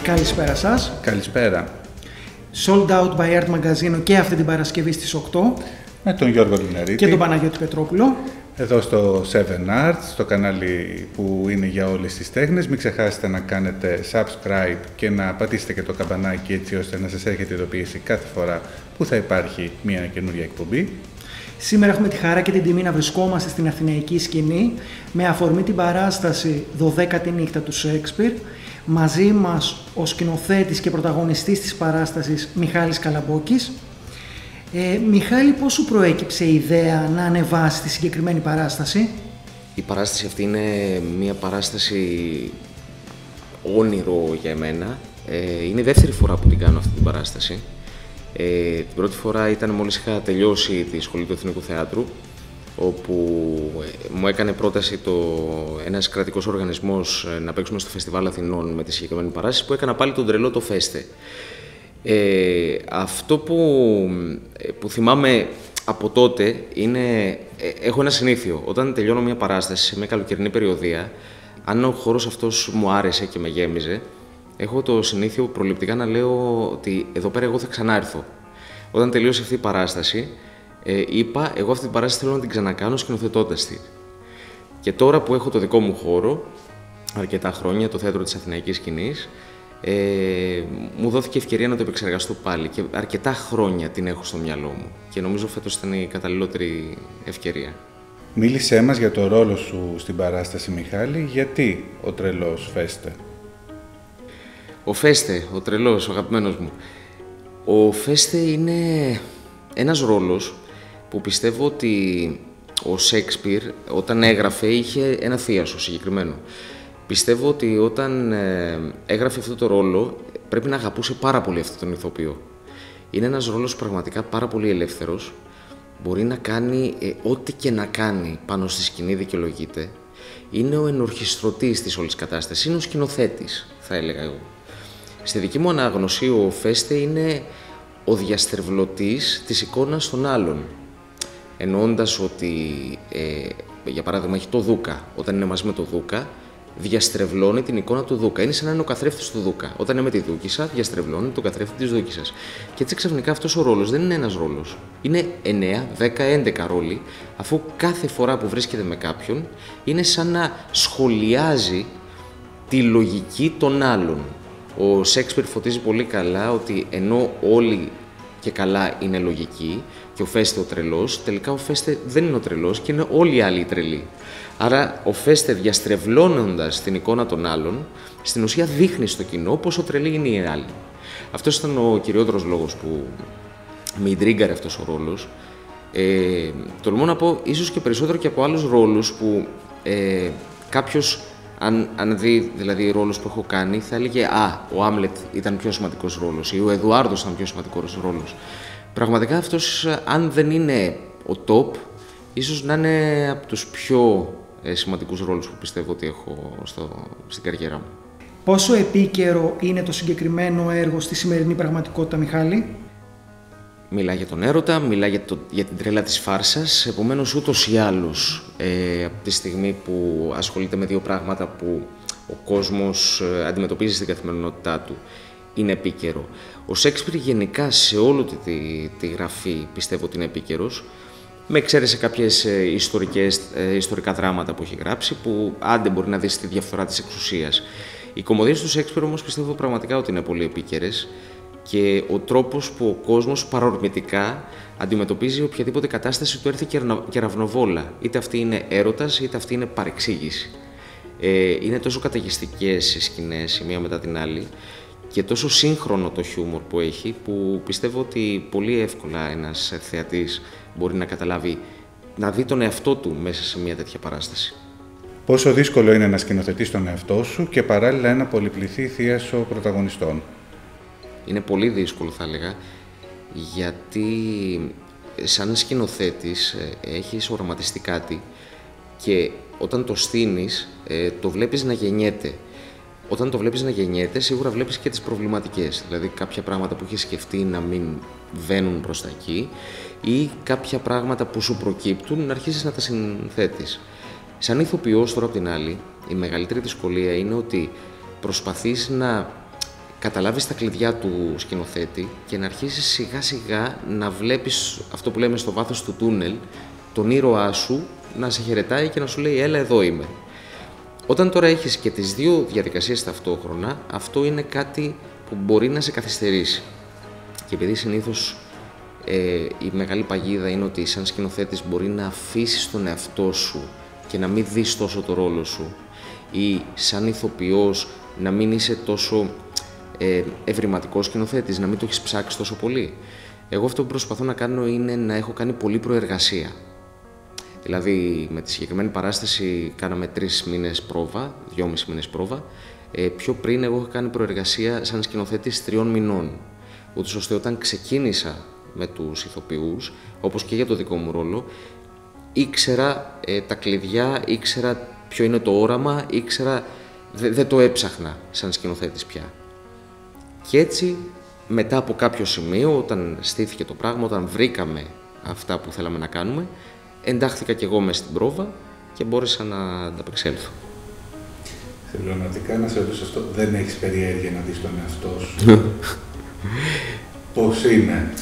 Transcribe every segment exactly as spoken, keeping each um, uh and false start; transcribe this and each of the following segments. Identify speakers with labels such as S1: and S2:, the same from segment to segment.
S1: Καλησπέρα σας.
S2: Καλησπέρα.
S1: Sold Out by Art Magazine και αυτή την Παρασκευή στις οκτώ.
S2: Με τον Γιώργο Λιναρίτη.
S1: Και τον Παναγιώτη Πετρόπουλο.
S2: Εδώ στο seven arts, στο κανάλι που είναι για όλες τις τέχνες. Μην ξεχάσετε να κάνετε subscribe και να πατήσετε και το καμπανάκι έτσι ώστε να σας έρχεται ειδοποίηση κάθε φορά που θα υπάρχει μια καινούργια εκπομπή.
S1: Σήμερα έχουμε τη χαρά και την τιμή να βρισκόμαστε στην αθηναϊκή σκηνή με αφορμή την παράσταση δωδέκατη νύχτα του Σέξπιρ. Μαζί μας ο σκηνοθέτης και πρωταγωνιστής της παράστασης Μιχάλης Καλαμπόκης. Ε, Μιχάλη, πώς σου προέκυψε η ιδέα να ανεβάσει τη συγκεκριμένη παράσταση?
S3: Η παράσταση αυτή είναι μια παράσταση όνειρο για εμένα. Ε, είναι η δεύτερη φορά που την κάνω αυτή την παράσταση. Ε, την πρώτη φορά ήταν μόλις είχα τελειώσει τη σχολή του Εθνικού Θεάτρου, όπου μου έκανε πρόταση το, ένας κρατικός οργανισμός να παίξουμε στο Φεστιβάλ Αθηνών με τη συγκεκριμένη παράσταση, που έκανα πάλι τον τρελό το Φέστε. Ε, αυτό που, που θυμάμαι από τότε είναι, ε, έχω ένα συνήθειο, όταν τελειώνω μια παράσταση σε μια καλοκαιρινή περιοδία, αν ο χώρος αυτός μου άρεσε και με γέμιζε, έχω το συνήθειο προληπτικά να λέω ότι εδώ πέρα εγώ θα ξανάρθω. Όταν τελείωσε αυτή η παράσταση, ε, είπα εγώ αυτή την παράσταση θέλω να την ξανακάνω σκηνοθετώντας τη. Και τώρα που έχω το δικό μου χώρο, αρκετά χρόνια, το θέατρο της Αθηναϊκής Σκηνής, Ε, μου δόθηκε ευκαιρία να το επεξεργαστώ πάλι και αρκετά χρόνια την έχω στο μυαλό μου και νομίζω φέτος ήταν η καταλληλότερη ευκαιρία.
S2: Μίλησέ μας για το ρόλο σου στην παράσταση, Μιχάλη. Γιατί ο τρελός Φέστε?
S3: Ο Φέστε, ο τρελός, ο αγαπημένος μου. Ο Φέστε είναι ένας ρόλος που πιστεύω ότι ο Σέξπιρ όταν έγραφε είχε ένα θίασο συγκεκριμένο. Πιστεύω ότι όταν ε, έγραφε αυτό το ρόλο πρέπει να αγαπούσε πάρα πολύ αυτόν τον ηθοποιό. Είναι ένας ρόλος πραγματικά πάρα πολύ ελεύθερος. Μπορεί να κάνει ε, ό,τι και να κάνει πάνω στη σκηνή δικαιολογείται. Είναι ο ενορχιστρωτής της όλης κατάστασης, είναι ο σκηνοθέτης, θα έλεγα εγώ. Στη δική μου ανάγνωση ο Φέστε είναι ο διαστρεβλωτής της εικόνας των άλλων. Εννοώντας ότι, ε, για παράδειγμα, έχει το Δούκα. Όταν είναι μαζί με το Δούκα, διαστρεβλώνει την εικόνα του Δούκα. Είναι σαν να είναι ο καθρέφτης του Δούκα. Όταν είναι με τη Δούκισσα, διαστρεβλώνει τον καθρέφτη της Δούκισσας. Και έτσι ξαφνικά αυτός ο ρόλος δεν είναι ένας ρόλος. Είναι εννέα, δέκα, έντεκα ρόλοι, αφού κάθε φορά που βρίσκεται με κάποιον είναι σαν να σχολιάζει τη λογική των άλλων. Ο Σέξπιρ φωτίζει πολύ καλά ότι ενώ όλοι και καλά είναι λογικοί και ο Φέστε ο τρελός, τελικά ο Φέστε δεν είναι ο τρελός και είναι όλοι οι άλλοι οι τρελοί. Άρα ο Φέστε, διαστρεβλώνοντας την εικόνα των άλλων, στην ουσία δείχνει στο κοινό πόσο τρελοί είναι οι άλλοι. Αυτός ήταν ο κυριότερος λόγος που με ιντρίγκαρε αυτός ο ρόλος. Ε, τολμώ να πω ίσως και περισσότερο και από άλλους ρόλους που ε, κάποιος, αν, αν δει δηλαδή ρόλους που έχω κάνει, θα έλεγε «Α, ο Άμλετ ήταν πιο σημαντικός ρόλος» ή «Ο Εδουάρδος ήταν πιο σημαντικός ρόλος». Πραγματικά αυτός, αν δεν είναι ο top, ίσως να είναι από τους πιο ε, σημαντικούς ρόλους που πιστεύω ότι έχω στο, στην καριέρα μου.
S1: Πόσο επίκαιρο είναι το συγκεκριμένο έργο στη σημερινή πραγματικότητα, Μιχάλη?
S3: Μιλά για τον έρωτα, μιλά για, το, για την τρέλα της φάρσας, επομένως ούτως ή άλλως ε, από τη στιγμή που ασχολείται με δύο πράγματα που ο κόσμος ε, αντιμετωπίζει στην καθημερινότητά του, είναι επίκαιρο. Ο Σέξπιρ γενικά σε όλη τη, τη, τη γραφή πιστεύω ότι είναι επίκαιρος, με εξαίρεση κάποιες ε, ιστορικές, ε, ιστορικά δράματα που έχει γράψει, που άντε μπορεί να δεις τη διαφθορά της εξουσίας. Οι κωμωδίες του Σέξπιρ όμως πιστεύω πραγματικά ότι είναι πολύ επίκαιρες και ο τρόπος που ο κόσμος παρορμητικά αντιμετωπίζει οποιαδήποτε κατάσταση του έρθει κεραυνοβόλα. Είτε αυτή είναι έρωτας, είτε αυτή είναι παρεξήγηση. Ε, είναι τόσο καταιγιστικές οι σκηνές η μία μετά την άλλη και τόσο σύγχρονο το χιούμορ που έχει, που πιστεύω ότι πολύ εύκολα ένας θεατής μπορεί να καταλάβει, να δει τον εαυτό του μέσα σε μια τέτοια παράσταση.
S2: Πόσο δύσκολο είναι να σκηνοθετείς τον εαυτό σου και παράλληλα ένα πολυπληθή θίασο πρωταγωνιστών?
S3: Είναι πολύ δύσκολο, θα έλεγα, γιατί σαν σκηνοθέτης έχεις οραματιστεί κάτι και όταν το στείνεις το βλέπεις να γεννιέται. Όταν το βλέπεις να γεννιέται, σίγουρα βλέπεις και τις προβληματικές, δηλαδή κάποια πράγματα που έχεις σκεφτεί να μην βαίνουν προς τα εκεί ή κάποια πράγματα που σου προκύπτουν να αρχίσεις να τα συνθέτεις. Σαν ηθοποιός τώρα απ' την άλλη, η μεγαλύτερη δυσκολία είναι ότι προσπαθείς να καταλάβεις τα κλειδιά του σκηνοθέτη και να αρχίσεις σιγά σιγά να βλέπεις αυτό που λέμε στο βάθος του τούνελ, τον ήρωά σου να σε χαιρετάει και να σου λέει έλα εδώ είμαι. Όταν τώρα έχεις και τις δύο διαδικασίες ταυτόχρονα, αυτό είναι κάτι που μπορεί να σε καθυστερήσει. Και επειδή συνήθως ε, η μεγάλη παγίδα είναι ότι σαν σκηνοθέτης μπορεί να αφήσεις τον εαυτό σου και να μην δεις τόσο το ρόλο σου, ή σαν ηθοποιός να μην είσαι τόσο ε, ευρηματικός σκηνοθέτης, να μην το έχεις ψάξει τόσο πολύ. Εγώ αυτό που προσπαθώ να κάνω είναι να έχω κάνει πολλή προεργασία. Δηλαδή με τη συγκεκριμένη παράσταση κάναμε τρεις μήνες πρόβα, δυόμισι μήνες πρόβα. Ε, πιο πριν εγώ είχα κάνει προεργασία σαν σκηνοθέτης τριών μηνών. Ούτως ώστε όταν ξεκίνησα με τους ηθοποιούς, όπως και για το δικό μου ρόλο, ήξερα ε, τα κλειδιά, ήξερα ποιο είναι το όραμα, ήξερα, δεν δε το έψαχνα σαν σκηνοθέτης πια. Και έτσι, μετά από κάποιο σημείο, όταν στήθηκε το πράγμα, όταν βρήκαμε αυτά που θέλαμε να κάνουμε, εντάχθηκα κι εγώ μες στην πρόβα και μπόρεσα να ανταπεξέλθω.
S2: Συμπληρωματικά να σε ρωτήσω αυτό, δεν έχεις περιέργεια να δεις τον εαυτό σου? Πώς είναι?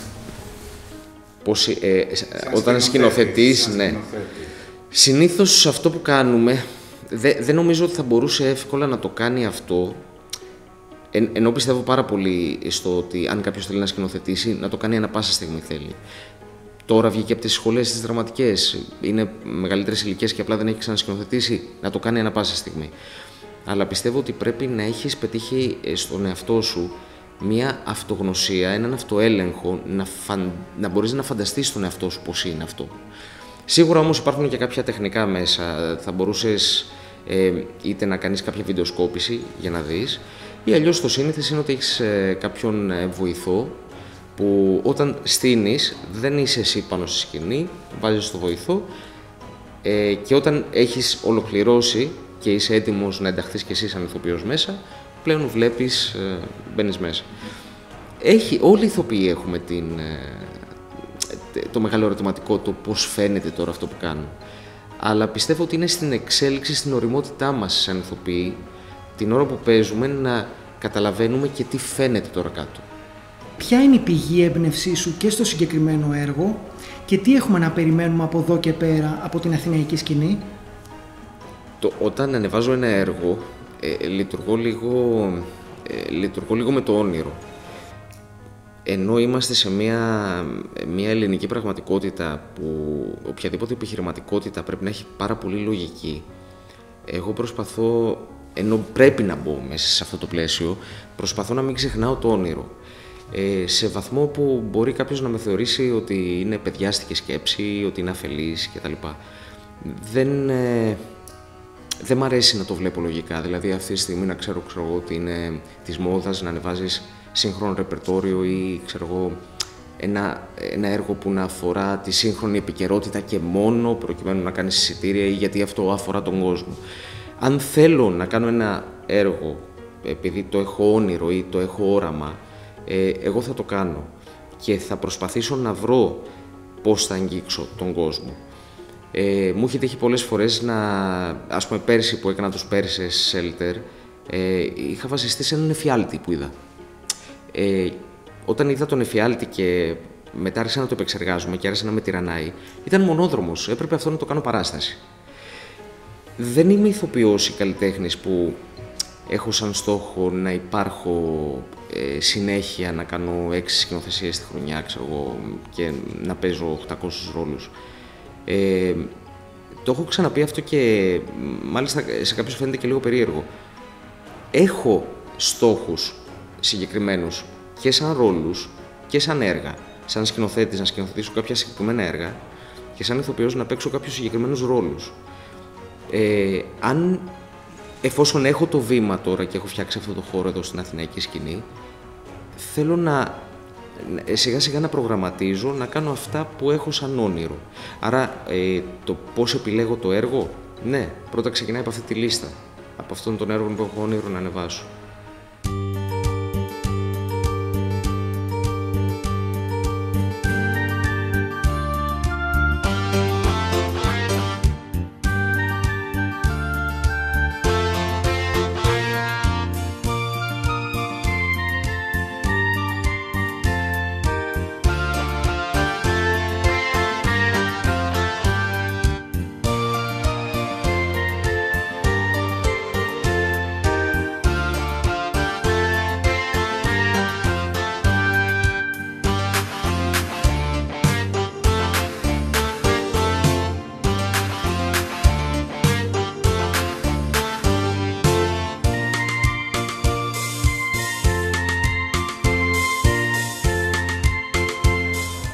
S3: Πώς, ε, όταν σκηνοθετείς, ναι.
S2: Σκηνοθέτη.
S3: Συνήθως αυτό που κάνουμε, δεν δε νομίζω ότι θα μπορούσε εύκολα να το κάνει αυτό, εν, ενώ πιστεύω πάρα πολύ στο ότι αν κάποιος θέλει να σκηνοθετήσει, να το κάνει ανα πάσα στιγμή θέλει. Τώρα βγήκε από τις σχολές τις δραματικές, είναι μεγαλύτερες ηλικίες και απλά δεν έχει ξανασκηνοθετήσει, να το κάνει ανα πάσα στιγμή. Αλλά πιστεύω ότι πρέπει να έχεις πετύχει στον εαυτό σου μια αυτογνωσία, έναν αυτοέλεγχο, να, φαν... να μπορείς να φανταστείς τον εαυτό σου πώς είναι αυτό. Σίγουρα όμως υπάρχουν και κάποια τεχνικά μέσα. Θα μπορούσες ε, είτε να κάνεις κάποια βιντεοσκόπηση για να δεις, ή αλλιώς το σύνηθες είναι ότι έχεις ε, κάποιον ε, βοηθό που όταν στείνεις δεν είσαι εσύ πάνω στη σκηνή, βάζεις το βοηθό ε, και όταν έχεις ολοκληρώσει και είσαι έτοιμος να ενταχθείς και εσύ σαν ηθοποιός μέσα, πλέον βλέπεις, ε, μπαίνεις μέσα. Έχει, όλοι οι ηθοποιοί έχουμε την, ε, το μεγάλο ερωτηματικό το πώς φαίνεται τώρα αυτό που κάνουν. Αλλά πιστεύω ότι είναι στην εξέλιξη, στην ωριμότητά μας σαν ηθοποιοί, την ώρα που παίζουμε, να καταλαβαίνουμε και τι φαίνεται τώρα κάτω.
S1: Ποια είναι η πηγή έμπνευσή σου και στο συγκεκριμένο έργο και τι έχουμε να περιμένουμε από εδώ και πέρα από την αθηναϊκή σκηνή?
S3: Το, όταν ανεβάζω ένα έργο, ε, λειτουργώ, λίγο, ε, λειτουργώ λίγο με το όνειρο. Ενώ είμαστε σε μια, μια ελληνική πραγματικότητα που οποιαδήποτε επιχειρηματικότητα πρέπει να έχει πάρα πολύ λογική, εγώ προσπαθώ, ενώ πρέπει να μπω μέσα σε αυτό το πλαίσιο, προσπαθώ να μην ξεχνάω το όνειρο. Ε, σε βαθμό που μπορεί κάποιος να με θεωρήσει ότι είναι παιδιάστικη σκέψη, ότι είναι αφελής κτλ. Δεν, ε, δεν μ' αρέσει να το βλέπω λογικά. Δηλαδή αυτή τη στιγμή να ξέρω, ξέρω ότι είναι της μόδας να ανεβάζεις σύγχρονο ρεπερτόριο ή ξέρω εγώ, ένα, ένα έργο που να αφορά τη σύγχρονη επικαιρότητα και μόνο προκειμένου να κάνεις εισιτήρια ή γιατί αυτό αφορά τον κόσμο. Αν θέλω να κάνω ένα έργο επειδή το έχω όνειρο ή το έχω όραμα, ε, εγώ θα το κάνω και θα προσπαθήσω να βρω πώς θα αγγίξω τον κόσμο. Ε, μου έχει τύχει πολλές φορές να, ας πούμε πέρσι που έκανα τους Πέρσες Shelter, ε, είχα βασιστεί σε έναν εφιάλτη που είδα. Ε, όταν είδα τον εφιάλτη και μετά άρχισα να το επεξεργάζομαι και άρχισα να με τυραννάει, ήταν μονόδρομος, έπρεπε αυτό να το κάνω παράσταση. Δεν είμαι ηθοποιός ή καλλιτέχνης που έχω σαν στόχο να υπάρχω ε, συνέχεια, να κάνω έξι σκηνοθεσίες τη χρονιά, ξέρω εγώ, και να παίζω οκτακόσιους ρόλους. Ε, το έχω ξαναπεί αυτό και μάλιστα σε κάποιους φαίνεται και λίγο περίεργο. Έχω στόχους συγκεκριμένους και σαν ρόλους και σαν έργα. Σαν σκηνοθέτης να σκηνοθετήσω κάποια συγκεκριμένα έργα και σαν ηθοποιός να παίξω κάποιους συγκεκριμένους ρόλους. Ε, αν, εφόσον έχω το βήμα τώρα και έχω φτιάξει αυτό το χώρο εδώ στην αθηναϊκή σκηνή, θέλω να σιγά σιγά να προγραμματίζω, να κάνω αυτά που έχω σαν όνειρο. Άρα ε, το πώς επιλέγω το έργο, ναι, πρώτα ξεκινάει από αυτή τη λίστα, από αυτόν τον έργο που έχω όνειρο να ανεβάσω.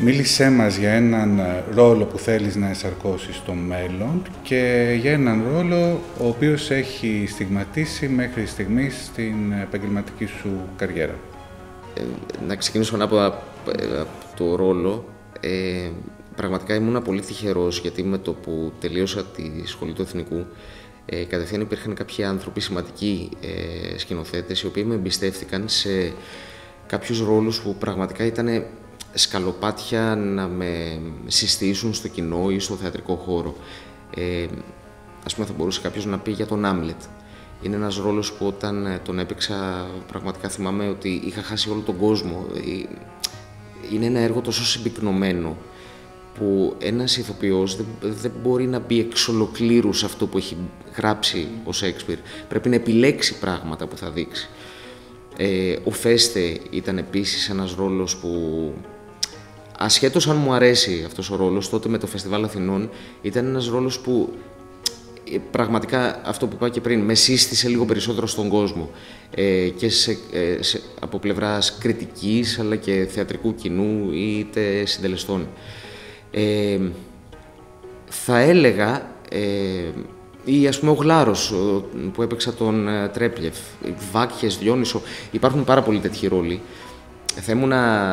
S2: Μίλησέ μας για έναν ρόλο που θέλεις να ενσαρκώσεις στο μέλλον και για έναν ρόλο ο οποίος έχει στιγματίσει μέχρι στιγμής στην επαγγελματική σου καριέρα.
S3: Ε, να ξεκινήσω από, από το ρόλο. Ε, πραγματικά ήμουν πολύ τυχερός, γιατί με το που τελείωσα τη σχολή του Εθνικού, ε, κατευθείαν υπήρχαν κάποιοι άνθρωποι σημαντικοί ε, σκηνοθέτες, οι οποίοι με εμπιστεύτηκαν σε κάποιους ρόλους που πραγματικά ήταν σκαλοπάτια να με συστήσουν στο κοινό ή στο θεατρικό χώρο. Ε, ας πούμε, θα μπορούσε κάποιος να πει για τον Άμλετ. Είναι ένας ρόλος που όταν τον έπαιξα, πραγματικά θυμάμαι ότι είχα χάσει όλο τον κόσμο. Είναι ένα έργο τόσο συμπυκνωμένο που ένας ηθοποιός δεν, δεν μπορεί να μπει εξ ολοκλήρου σε αυτό που έχει γράψει ο Σέξπιρ. Πρέπει να επιλέξει πράγματα που θα δείξει. Ε, ο Φέστε ήταν επίσης ένας ρόλος που, ασχέτως αν μου αρέσει αυτός ο ρόλος, τότε με το Φεστιβάλ Αθηνών ήταν ένας ρόλος που πραγματικά, αυτό που είπα και πριν, με σύστησε λίγο περισσότερο στον κόσμο ε, και σε, ε, σε, από πλευράς κριτικής αλλά και θεατρικού κοινού είτε συντελεστών. Ε, θα έλεγα, ε, ή ας πούμε ο Γλάρος που έπαιξα τον ε, Τρέπλιεφ, Βάκχες, Διόνυσο, υπάρχουν πάρα πολλοί τέτοιοι ρόλοι. Θα ήμουν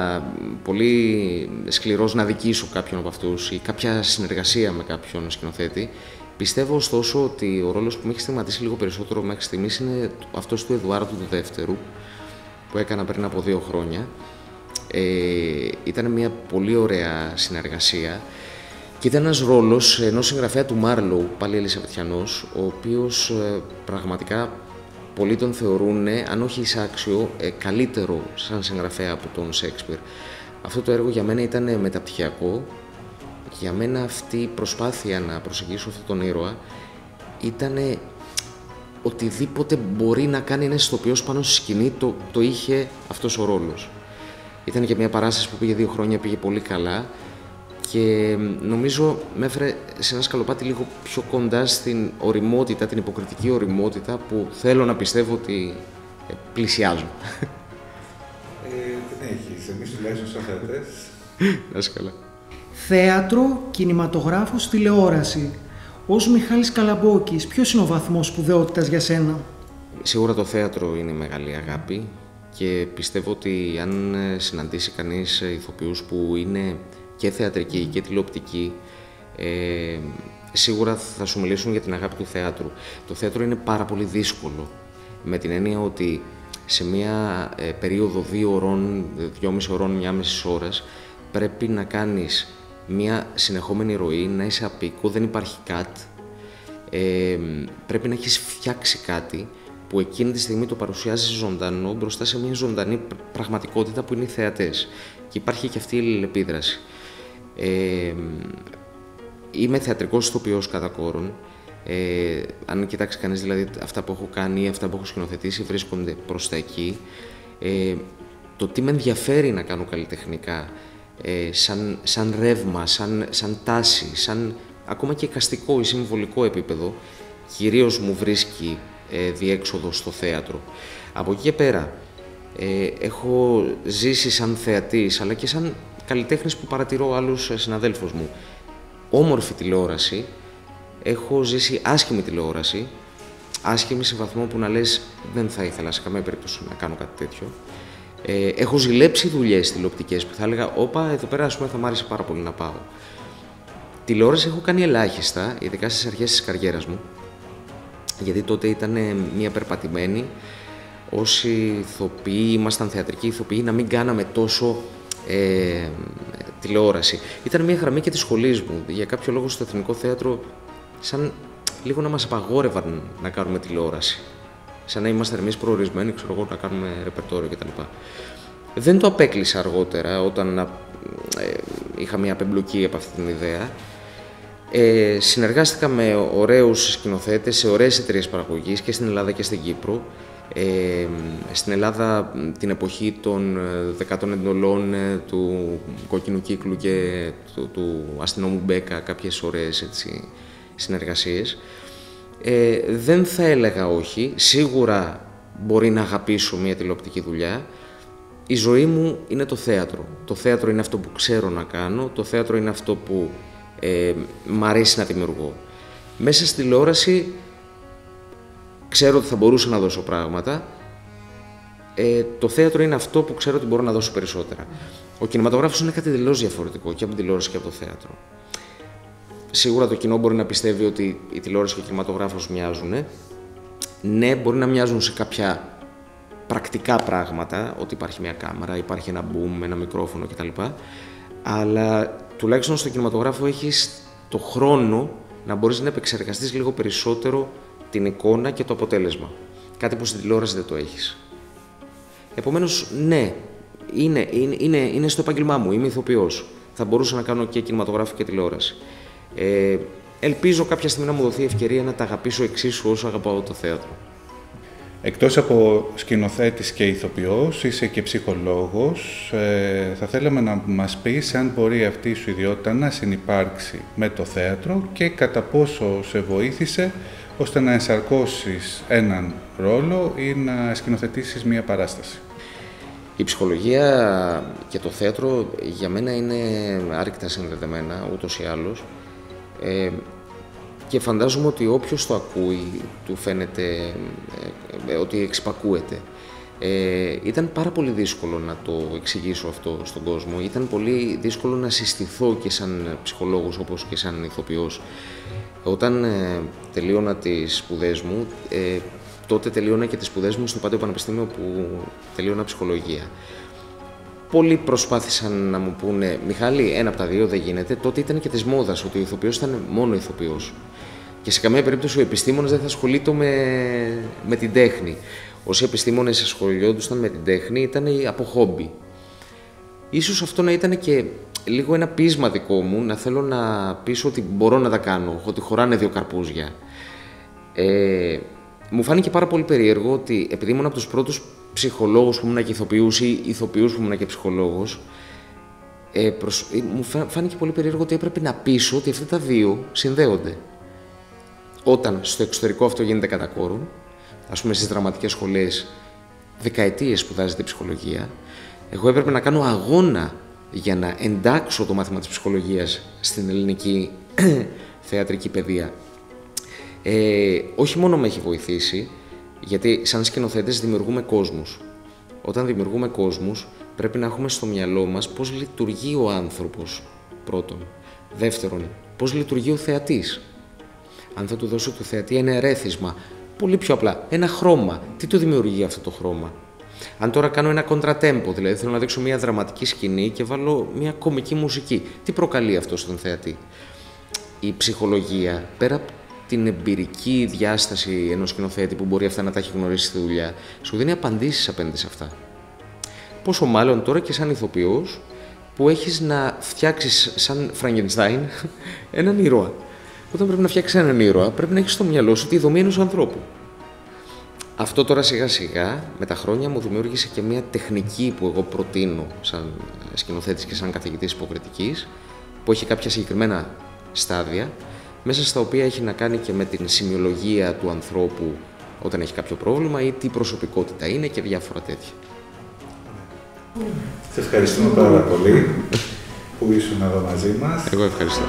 S3: πολύ σκληρός να δικήσω κάποιον από αυτούς ή κάποια συνεργασία με κάποιον σκηνοθέτη. Πιστεύω ωστόσο ότι ο ρόλος που με έχει στιγματίσει λίγο περισσότερο μέχρι στιγμής είναι αυτός του Εδουάρδου του Δεύτερου, που έκανα πριν από δύο χρόνια. Ε, ήταν μια πολύ ωραία συνεργασία και ήταν ένας ρόλος ενός συγγραφέα του Μάρλοου, πάλι Ελισαβετιανός, ο οποίος ε, πραγματικά πολλοί τον θεωρούν, αν όχι εισάξιο, ε, καλύτερο σαν συγγραφέα από τον Σέξπιρ. Αυτό το έργο για μένα ήταν μεταπτυχιακό. Για μένα αυτή η προσπάθεια να προσεγγίσω αυτόν τον ήρωα ήταν οτιδήποτε μπορεί να κάνει ένας ηθοποιός πάνω στη σκηνή, το, το είχε αυτός ο ρόλος. Ήταν και μια παράσταση που πήγε δύο χρόνια, πήγε πολύ καλά και νομίζω με έφερε σε ένα σκαλοπάτι λίγο πιο κοντά στην ωριμότητα, την υποκριτική ωριμότητα που θέλω να πιστεύω ότι πλησιάζω.
S2: Ε, δεν έχεις, εμείς τουλάχιστον σαν θεατές.
S3: Να είσαι καλά.
S1: Θέατρο, κινηματογράφος, τηλεόραση. Ως Μιχάλης Καλαμπόκης, ποιος είναι ο βαθμός σπουδαιότητας για σένα?
S3: Σίγουρα το θέατρο είναι μεγάλη αγάπη και πιστεύω ότι αν συναντήσει κανείς ηθοποιούς που είναι και θεατρικοί και τηλεοπτικοί, ε, σίγουρα θα σου μιλήσουν για την αγάπη του θεάτρου. Το θέατρο είναι πάρα πολύ δύσκολο, με την έννοια ότι σε μια ε, περίοδο δύο ώρων, δυόμιση ώρων, μια μισή ώρας, πρέπει να κάνεις μια συνεχόμενη ροή, να είσαι απίκο, δεν υπάρχει cut. Ε, πρέπει να έχεις φτιάξει κάτι που εκείνη τη στιγμή το παρουσιάζεις ζωντανό μπροστά σε μια ζωντανή πραγματικότητα που είναι οι θεατές. Και υπάρχει και αυτή η αλληλεπίδραση. Ε, είμαι θεατρικός ηθοποιός κατά κόρον. Ε, αν κοιτάξει κανείς δηλαδή αυτά που έχω κάνει ή αυτά που έχω σκηνοθετήσει, βρίσκονται προς τα εκεί. Ε, το τι με ενδιαφέρει να κάνω καλλιτεχνικά, Ε, σαν, σαν ρεύμα, σαν, σαν τάση, σαν ακόμα και εικαστικό ή συμβολικό επίπεδο, κυρίως μου βρίσκει ε, διέξοδο στο θέατρο. Από εκεί και πέρα, ε, έχω ζήσει σαν θεατής, αλλά και σαν καλλιτέχνης που παρατηρώ άλλους συναδέλφους μου. Όμορφη τηλεόραση, έχω ζήσει άσχημη τηλεόραση, άσχημη σε βαθμό που να λες δεν θα ήθελα σε καμία περίπτωση να κάνω κάτι τέτοιο. Ε, έχω ζηλέψει δουλειές τηλεοπτικές που θα έλεγα όπα, εδώ πέρα ας πούμε θα μ' άρεσε πάρα πολύ να πάω. Τηλεόραση έχω κάνει ελάχιστα, ειδικά στις αρχές της καριέρας μου, γιατί τότε ήταν μια περπατημένη, όσοι ηθοποιοί, ήμασταν θεατρικοί ηθοποιοί, να μην κάναμε τόσο ε, τηλεόραση. Ήταν μια γραμμή και της σχολής μου, για κάποιο λόγο στο Εθνικό Θέατρο, σαν λίγο να μας απαγόρευαν να κάνουμε τηλεόραση. Σαν να είμαστε εμείς προορισμένοι, ξέρω εγώ, να κάνουμε ρεπερτόριο κτλ. Δεν το απέκλεισα αργότερα, όταν ε, είχα μια απεμπλοκή από αυτή την ιδέα. Ε, συνεργάστηκα με ωραίους σκηνοθέτες σε ωραίες εταιρείες παραγωγής και στην Ελλάδα και στην Κύπρο. Ε, στην Ελλάδα την εποχή των δεκατών εντολών, του Κόκκινου Κύκλου και του, του αστυνόμου Μπέκα, κάποιες ωραίες έτσι, συνεργασίες. Ε, δεν θα έλεγα όχι, σίγουρα μπορεί να αγαπήσω μια τηλεοπτική δουλειά. η ζωή μου είναι το θέατρο. Το θέατρο είναι αυτό που ξέρω να κάνω, το θέατρο είναι αυτό που ε, μ' αρέσει να δημιουργώ. Μέσα στη τηλεόραση ξέρω ότι θα μπορούσα να δώσω πράγματα. Ε, το θέατρο είναι αυτό που ξέρω ότι μπορώ να δώσω περισσότερα. Ο κινηματογράφος είναι κάτι τελείως διαφορετικό και από την τηλεόραση και από το θέατρο. Σίγουρα το κοινό μπορεί να πιστεύει ότι η τηλεόραση και ο κινηματογράφος μοιάζουν. Ναι, μπορεί να μοιάζουν σε κάποια πρακτικά πράγματα, ότι υπάρχει μια κάμερα, υπάρχει ένα boom, ένα μικρόφωνο κτλ. Αλλά τουλάχιστον στο κινηματογράφο έχεις το χρόνο να μπορείς να επεξεργαστείς λίγο περισσότερο την εικόνα και το αποτέλεσμα. Κάτι που στην τηλεόραση δεν το έχεις. Επομένως, ναι, είναι, είναι, είναι, είναι στο επάγγελμά μου, είμαι ηθοποιός. Θα μπορούσα να κάνω και κινηματογράφο και τηλεόραση. Ε, ελπίζω κάποια στιγμή να μου δοθεί ευκαιρία να τα αγαπήσω εξίσου όσο αγαπάω το θέατρο.
S2: Εκτός από σκηνοθέτης και ηθοποιός, είσαι και ψυχολόγος. Ε, θα θέλαμε να μας πεις αν μπορεί αυτή σου ιδιότητα να συνυπάρξει με το θέατρο και κατά πόσο σε βοήθησε ώστε να ενσαρκώσεις έναν ρόλο ή να σκηνοθετήσεις μία παράσταση.
S3: Η ψυχολογία και το θέατρο για μένα είναι άρρηκτα συνδεδεμένα, ούτως ή άλλως. Ε, και φαντάζομαι ότι όποιος το ακούει, του φαίνεται ε, ότι εξυπακούεται. Ε, ήταν πάρα πολύ δύσκολο να το εξηγήσω αυτό στον κόσμο. Ήταν πολύ δύσκολο να συστηθώ και σαν ψυχολόγος όπως και σαν ηθοποιός. Όταν ε, τελείωνα τις σπουδές μου, ε, τότε τελείωνα και τις σπουδές μου στο Πάντιο Πανεπιστήμιο που τελείωνα ψυχολογία. Πολλοί προσπάθησαν να μου πούνε «Μιχάλη, ένα από τα δύο δεν γίνεται». Τότε ήταν και της μόδας ότι ο ηθοποιός ήταν μόνο ηθοποιός. Και σε καμία περίπτωση ο επιστήμονας δεν θα ασχολείται με, με την τέχνη. Όσοι επιστήμονες ασχολιόντουσαν με την τέχνη ήταν από χόμπι. Ίσως αυτό να ήταν και λίγο ένα πείσμα δικό μου, να θέλω να πείσω ότι μπορώ να τα κάνω, ότι χωράνε δύο καρπούζια. Ε, μου φάνηκε πάρα πολύ περίεργο ότι επειδή ήμουν από τους πρώτους ψυχολόγους που ήμουν και ηθοποιούς ή ηθοποιούς που ήμουν και ψυχολόγος, ε, προς, ε, μου φάνηκε πολύ περίεργο ότι έπρεπε να πείσω ότι αυτά τα δύο συνδέονται. Όταν στο εξωτερικό αυτό γίνεται κατά κόρον, ας πούμε στις δραματικές σχολές δεκαετίες σπουδάζεται ψυχολογία, εγώ έπρεπε να κάνω αγώνα για να εντάξω το μάθημα της ψυχολογίας στην ελληνική θεατρική παιδεία. Ε, όχι μόνο με έχει βοηθήσει, γιατί σαν σκηνοθέτες δημιουργούμε κόσμους. Όταν δημιουργούμε κόσμους, πρέπει να έχουμε στο μυαλό μας πώς λειτουργεί ο άνθρωπος, πρώτον. Δεύτερον, πώς λειτουργεί ο θεατής. Αν θα του δώσω του θεατή ένα ερέθισμα, πολύ πιο απλά, ένα χρώμα, τι του δημιουργεί αυτό το χρώμα. Αν τώρα κάνω ένα κοντρατέμπο, δηλαδή θέλω να δείξω μια δραματική σκηνή και βάλω μια κομική μουσική, τι προκαλεί αυτό στον θεατή. Η ψυχολογία, πέρα από την εμπειρική διάσταση ενός σκηνοθέτη που μπορεί αυτά να τα έχει γνωρίσει στη δουλειά, σου δίνει απαντήσεις απέναντι σε αυτά. Πόσο μάλλον τώρα και σαν ηθοποιός που έχεις να φτιάξεις σαν Φραγκενστάιν έναν ήρωα. Όταν πρέπει να φτιάξεις έναν ήρωα, πρέπει να έχεις στο μυαλό σου τη δομή ενός ανθρώπου. Αυτό τώρα σιγά σιγά με τα χρόνια μου δημιούργησε και μια τεχνική που εγώ προτείνω σαν σκηνοθέτης και σαν καθηγητής υποκριτικής, που έχει κάποια συγκεκριμένα στάδια, μέσα στα οποία έχει να κάνει και με την σημειολογία του ανθρώπου όταν έχει κάποιο πρόβλημα ή τι προσωπικότητα είναι και διάφορα τέτοια.
S2: Σε ευχαριστούμε πάρα πολύ που ήσουν εδώ μαζί μας.
S3: Εγώ ευχαριστώ.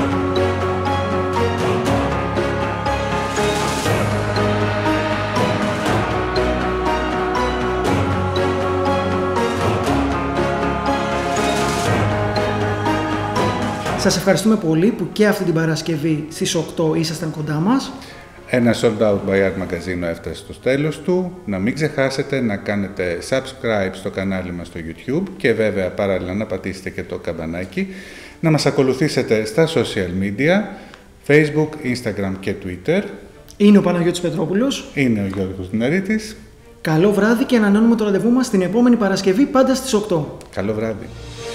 S1: Σας ευχαριστούμε πολύ που και αυτή την Παρασκευή στις οκτώ ήσασταν κοντά μας.
S2: Ένα Sold Out by Art Magazine έφτασε στο τέλος του. Να μην ξεχάσετε να κάνετε subscribe στο κανάλι μας στο YouTube και βέβαια παράλληλα να πατήσετε και το καμπανάκι. Να μας ακολουθήσετε στα social media, Facebook, Instagram και Twitter.
S1: Είναι ο Παναγιώτης Πετρόπουλος.
S2: Είναι ο Γιώργος Νερίτης.
S1: Καλό βράδυ και ανανεώνουμε το ραντεβού μας την επόμενη Παρασκευή πάντα στις οκτώ.
S2: Καλό βράδυ.